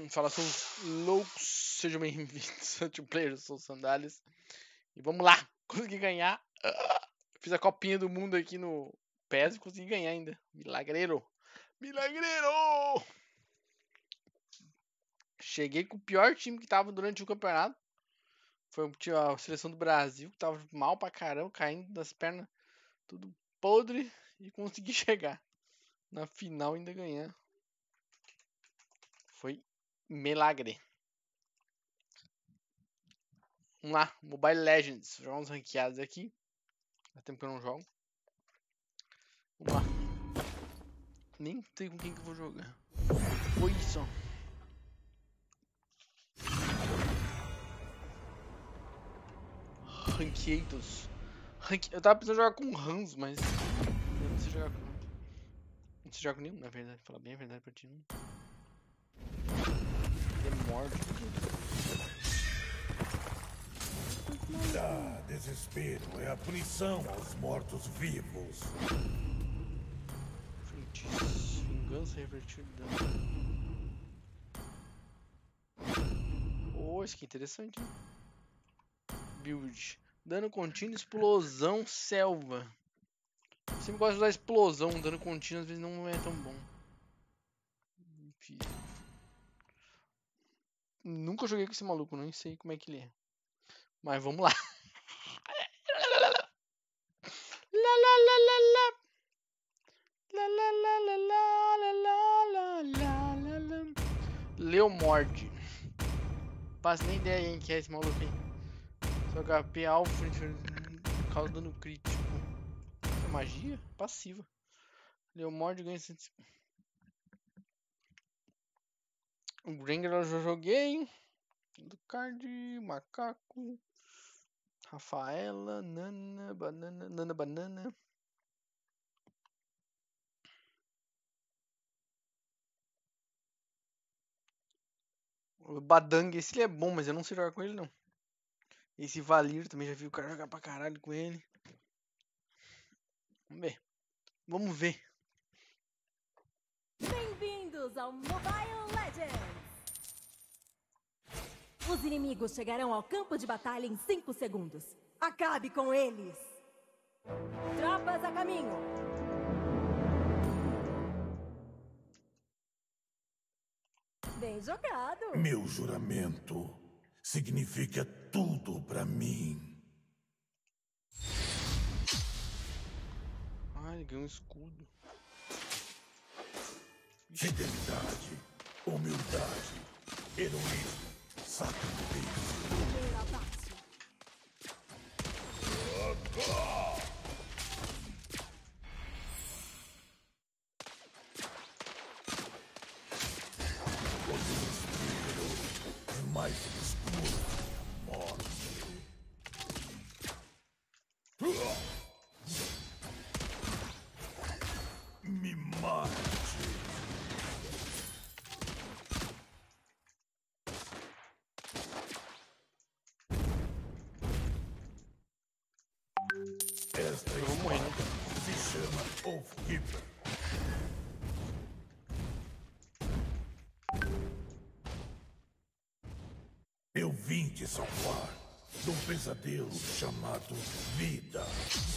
Fala, seus loucos, sejam bem-vindos ao Two Player, eu sou o Sandálias. E vamos lá, consegui ganhar. Fiz a copinha do mundo aqui no PES e consegui ganhar ainda. Milagreiro! Milagreiro! Cheguei com o pior time que tava durante o campeonato. Foi a seleção do Brasil, que tava mal pra caramba, caindo das pernas, tudo podre. E consegui chegar na final ainda ganhar. Foi milagre. Vamos lá, Mobile Legends. Jogar uns ranqueados aqui. Faz tempo que eu não jogo. Vamos lá. Nem sei com quem que eu vou jogar. Foi isso. Ranqueitos. Eu tava pensando em jogar com Hans, mas eu não sei jogar com. Não sei jogar com nenhum, na verdade. Falar bem a verdade pra ti. Demorte. Desespero é a punição aos mortos-vivos. Feitiço. Vingança revertida. Oh, isso aqui é interessante, hein? Build. Dano contínuo, explosão, selva. Eu sempre gosto de usar explosão, dano contínuo às vezes não é tão bom. Enfim. Nunca joguei com esse maluco, nem sei como é que ele é. Mas vamos lá. Leomord. Faço nem ideia em que é esse maluco aí. Seu HP alfa causa dano crítico. É magia? Passiva. Leomord ganha 100. O Granger eu já joguei. Do card, macaco. Rafaela, Nana, banana, Nana banana. O Badang, esse ele é bom, mas eu não sei jogar com ele não. Esse Valir também já vi o cara jogar pra caralho com ele. Vamos ver. Vamos ver. Bem-vindos ao Mobile Legends! Os inimigos chegarão ao campo de batalha em 5 segundos. Acabe com eles! Tropas a caminho! Bem jogado! Meu juramento significa tudo pra mim. Ah, ele ganhou um escudo. Fidelidade, humildade, heroísmo, sacrifício. Primeiro abate. O desespero é mais obscuro que a morte. Me mate. Esta Eu vou morrer, né? espada se chama Oathkeeper. Eu vim te salvar de um pesadelo chamado vida.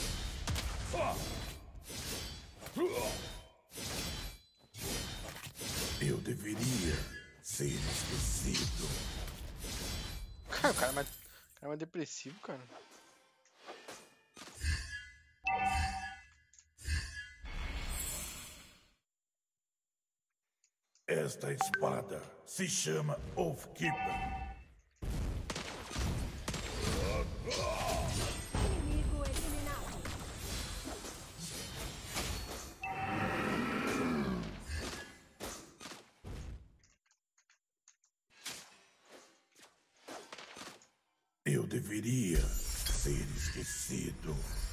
Eu deveria ser esquecido. Cara, o cara é mais depressivo, cara. Esta espada se chama Oathkeeper. Inimigo eliminado. Eu deveria ser esquecido.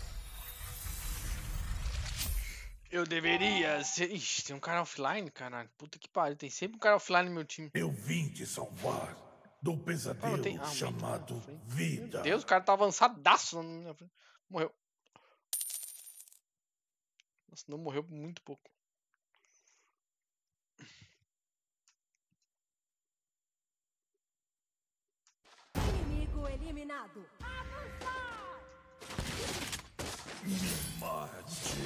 Eu deveria ser... Ixi, tem um cara offline, caralho. Puta que pariu. Tem sempre um cara offline no meu time. Eu vim te salvar do pesadelo tem- ah, chamado Meu vida. Deus, o cara tá avançadaço na minha frente. Morreu. Nossa, não morreu por muito pouco. eliminado. Avançar! Me mate.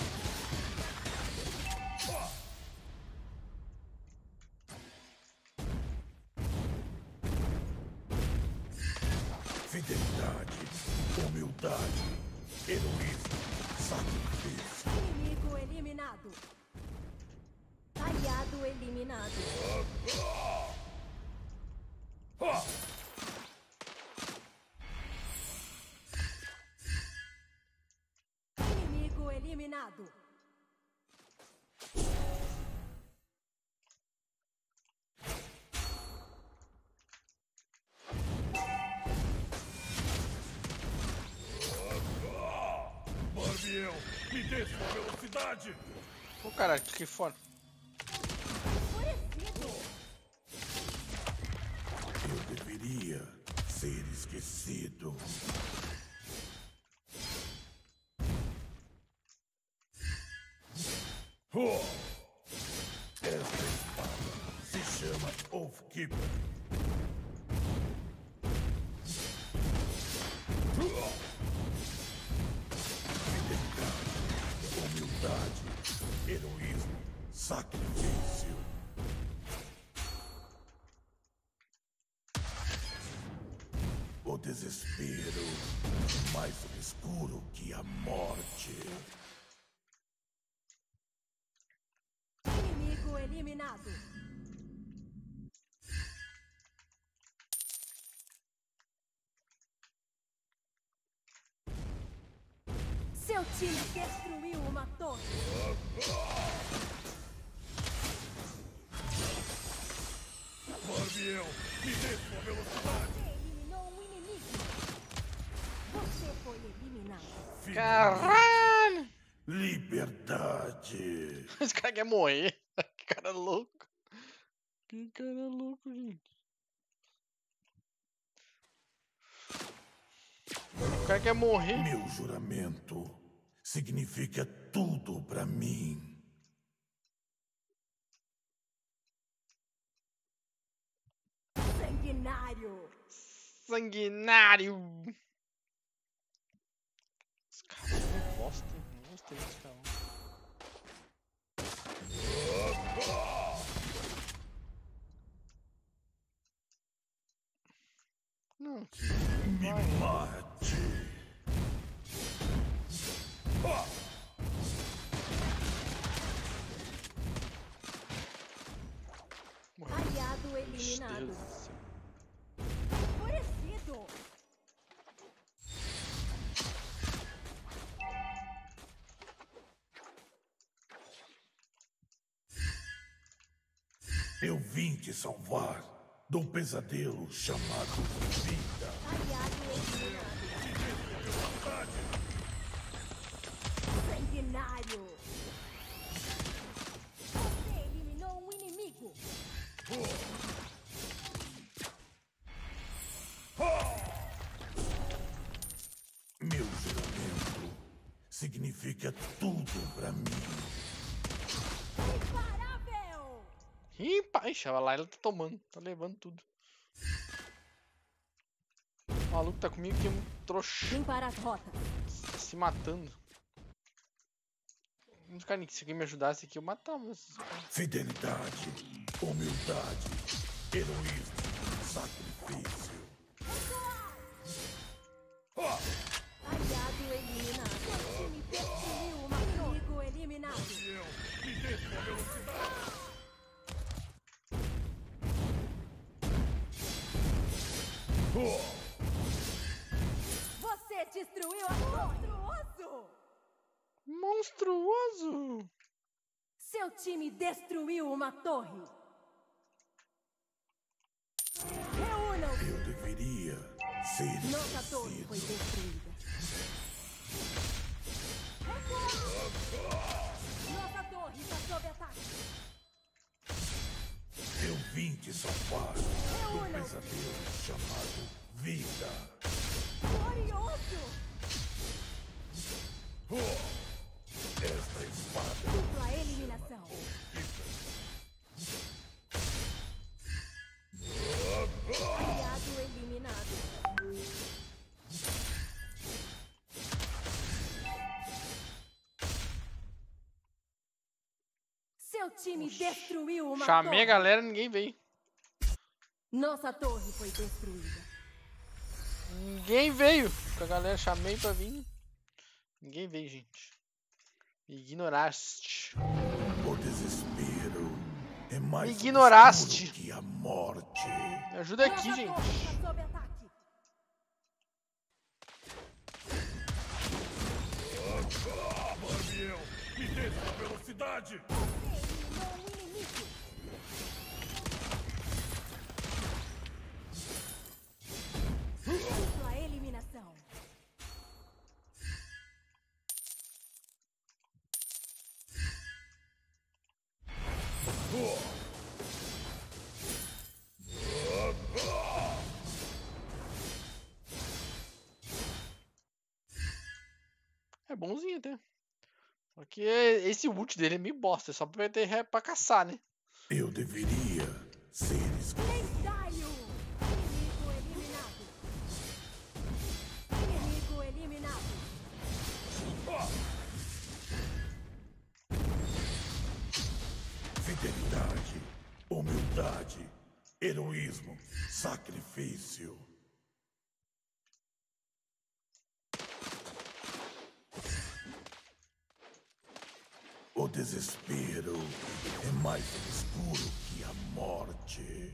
Fidelidade, humildade, heroísmo, sacrifício. Inimigo eliminado. Aliado eliminado. Inimigo eliminado. Barbiel, me dê sua velocidade. Ô, caralho, que fora. Enfurecido. Eu deveria ser esquecido. Esta espada se chama Oathkeeper. Fidelidade, humildade, heroísmo, sacrifício. O desespero mais obscuro que a morte. Inimigo eliminado. Seu time destruiu uma torre. Barbiel, me dê sua velocidade. Você eliminou um inimigo. Você foi eliminado. Caralho! Liberdade. Esse cara quer morrer. Que cara louco. Que cara louco, gente. O cara quer morrer. Meu juramento significa tudo pra mim. Sanguinário. Sanguinário. Esse cara não gosta. Não gostei desse cara. Não, que Me mate. Aliado eliminado. Deus do céu. Enfurecido. Eu vim te salvar de um pesadelo chamado vida. Aliado eliminado. Sanguinário. Você eliminou um inimigo. Meu juramento significa tudo pra mim. Imparável. Ih, pai, chava lá, ela tá tomando, tá levando tudo. O maluco tá comigo que é muito trouxa, Limpar as rotas. tá se matando. Se alguém me ajudasse aqui, eu matava esses caras. Fidelidade, humildade, heroísmo, sacrifício. Aliado eliminado. Seu time destruiu uma inimigo eliminado. Me dê sua velocidade. Você destruiu a monstruoso. Monstruoso! Seu time destruiu uma torre. Reúnam-se. Eu deveria ser Nossa torre foi esquecido. destruída. Nossa torre está sob ataque. Eu vim te salvar de um Reúnam-se. pesadelo chamado vida. Glorioso. Esta espada Dupla eliminação. Aliado eliminado. Seu time destruiu uma Chamei a torre. galera, ninguém veio. Nossa torre foi destruída. Ninguém veio. Com a galera, chamei pra vir. Ninguém veio, gente. Me ignoraste. O desespero é mais Me ignoraste. obscuro que a morte. Me ajuda aqui, Nossa gente. torre está sob ataque. Barbiel, me desça a velocidade! Eliminou um inimigo. Dupla eliminação. É bonzinho até. Só que esse ult dele é meio bosta. É só pra ter ré pra caçar, né? Eu deveria ser Lendário. Inimigo eliminado. Inimigo eliminado. fidelidade, humildade, heroísmo, sacrifício. O desespero é mais obscuro que a morte.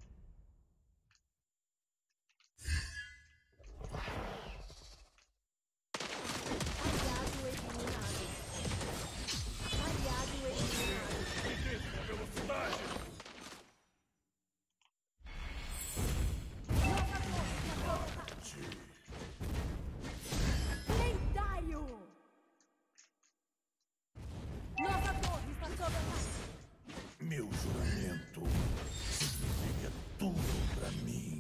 Aliado eliminado. Aliado eliminado. Velocidade! Nossa torre está sob ataque. Lendário. Nossa torre está sob ataque. Meu juramento significa tudo pra mim.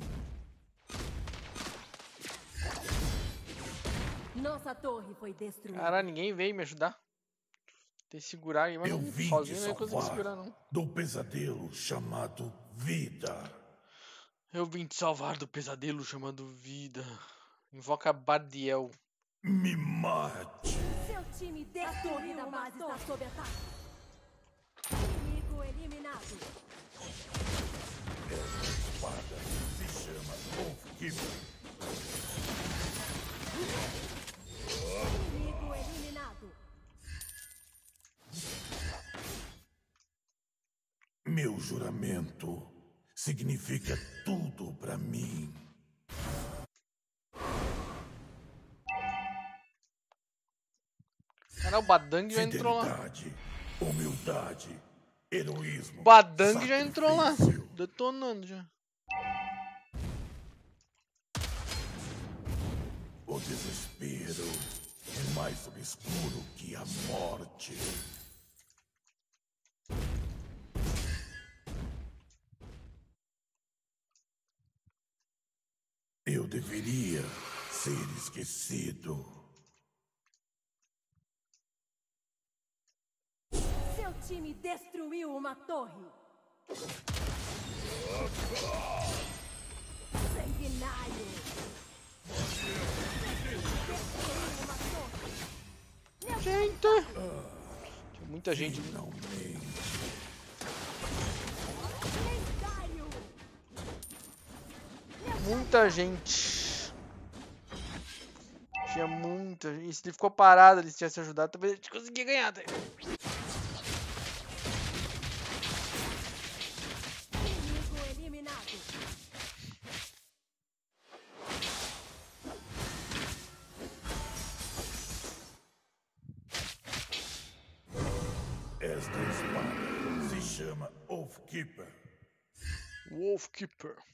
Nossa torre foi destruída. Caralho, ninguém veio me ajudar. Tem que segurar aí, mas Eu vim sozinho te não ia conseguir salvar segurar, não. do pesadelo chamado vida. Eu vim te salvar do pesadelo chamado vida. Invoca Bardiel. Me mate. Seu time destruiu. A torre da base está sob ataque. Inimigo eliminado. Essa espada se chama Wolfkeeper. Inimigo eliminado. Meu juramento significa tudo pra mim. Cara, o Badang já entrou lá. Fidelidade, humildade, heroísmo. O Badang já entrou lá. sacrifício. Detonando já. O desespero é mais obscuro que a morte. Eu deveria ser esquecido. Seu time destruiu uma torre. Sanguinário. Destruiu uma torre. Gente! Tinha muita gente. Finalmente. Lendário. Muita gente. Tinha muita gente. E se ele ficou parado ali, se tivesse ajudado, talvez a gente conseguia ganhar. Tá? Inimigo eliminado. Esta espada se chama Wolfkeeper. Wolfkeeper.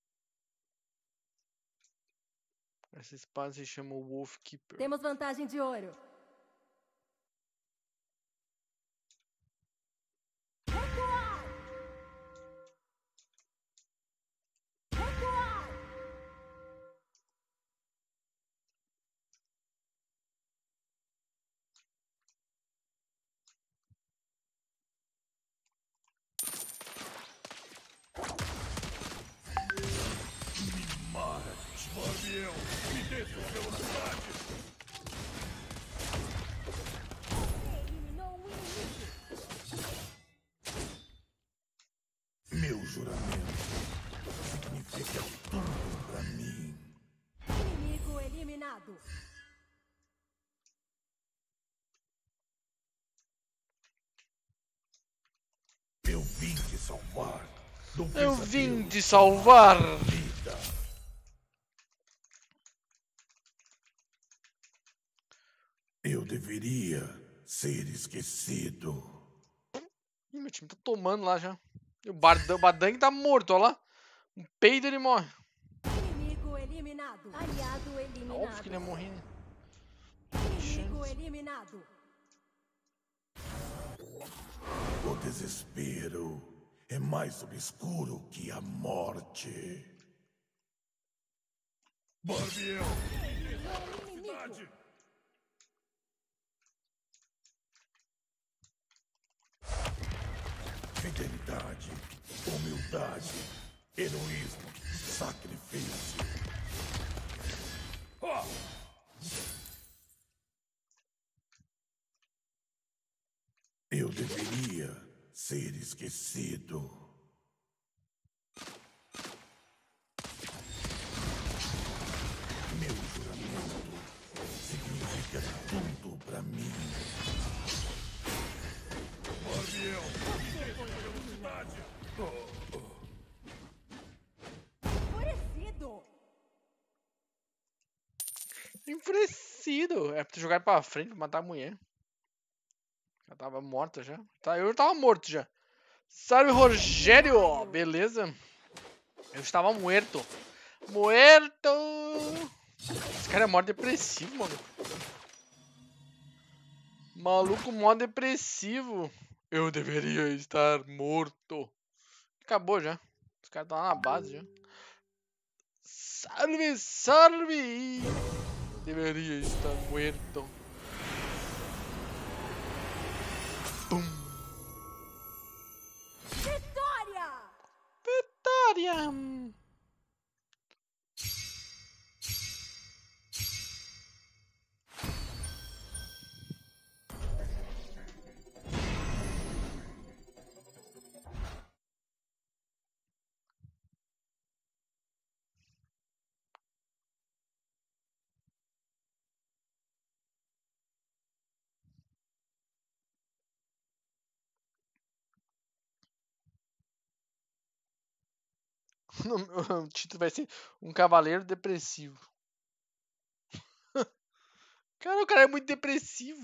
Essa espada se chama Wolfkeeper. Temos vantagem de ouro. Recuar! Recuar! Mate, Barbiel, me desça a velocidade. Eliminou um inimigo. juramento significa tudo pra mim. Inimigo eliminado. Eu vim te salvar. Eu vim te salvar. Vida. Eu deveria ser esquecido. Ih, meu time tá tomando lá já. E o Badang tá morto, ó lá. Um peido ele morre. Inimigo eliminado. Aliado eliminado. Óbvio que ele ia morrer, né? Inimigo eliminado. O desespero é mais obscuro que a morte. Barbiel! Cidade! Fidelidade, humildade, heroísmo, sacrifício. Eu deveria ser esquecido. Meu juramento significa tudo pra mim. Barbiel, velocidade. Enfurecido. Enfurecido. É pra ter jogado pra frente pra matar a mulher. Já tava morta já. Tá, eu tava morto já. Salve, Rogério! Beleza? Eu estava muerto. Muerto! Esse cara é mó depressivo, mano. Maluco mó depressivo. Eu deveria estar morto. Acabou já. Os caras estão lá na base já. Salve, salve! Deveria estar muerto. Pum. Vitória! Vitória! O título vai ser Um Cavaleiro Depressivo. Cara, o cara é muito depressivo.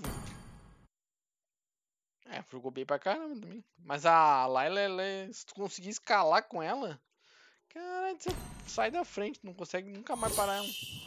É, jogou bem pra caramba também. Mas a Layla, se tu conseguir escalar com ela, cara, você sai da frente, não consegue nunca mais parar ela.